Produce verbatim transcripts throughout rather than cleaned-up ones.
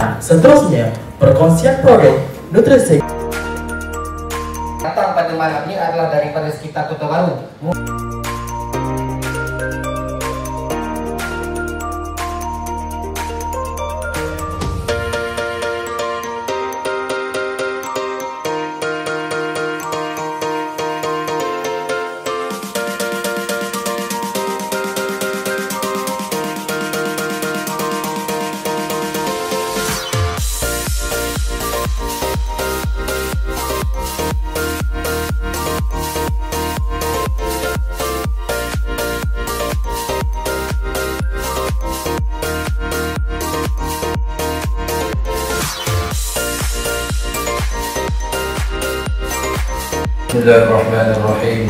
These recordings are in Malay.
Seterusnya, perkongsian produk nutrisi. Datang pada malam ini adalah daripada sekitar Kota Baru. Bismillahirrahmanirrahim.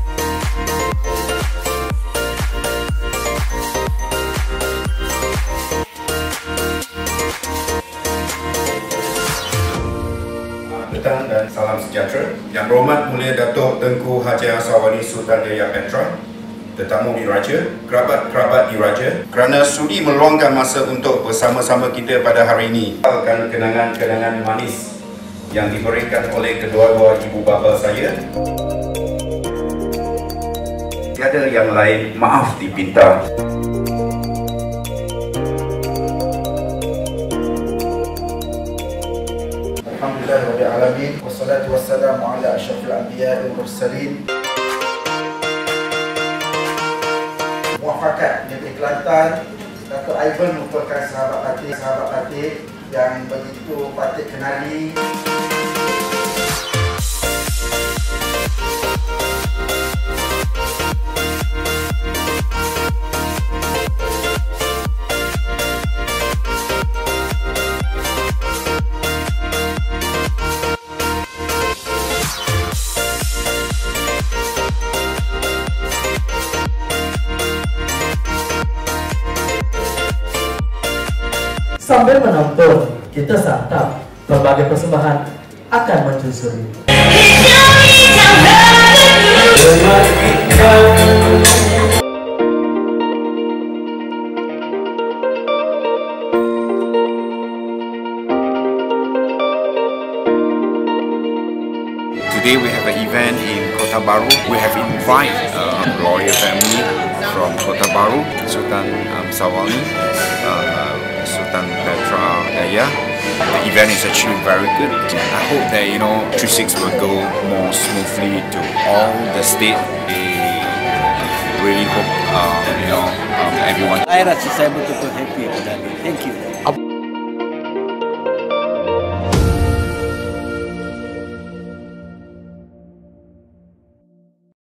Petang dan salam sejahtera. Yang berhormat Mulia Datuk Tengku Haji Aswani Sultan Yahya Petra, tetamu diraja, kerabat-kerabat diraja, kerana sudi meluangkan masa untuk bersama-sama kita pada hari ini. Akan kenangan-kenangan manis yang diberikan oleh kedua-dua ibu bapa saya. Tiada yang lain maaf dipinta. Alhamdulillahirabbil alamin wassalatu wassalamu ala asyrafil anbiya'i wal mursalin. Muafakat Negeri Kelantan, Datuk Ivan merupakan sahabat hati, sahabat hati yang begitu patut kenali. Sambil menonton, kita santap berbagai persembahan akan menyusuri. Today we have an event in Kota Baru. We have invited uh, royal family from Kota Baru, Sultan um, Sawalni, uh, Sultan Petra Yahya. The event is actually very good. I hope that you know three six will go more smoothly to all the state. We really hope uh, you know um, everyone. Saya rasa saya betul-betul happy pada hari ini. Thank you.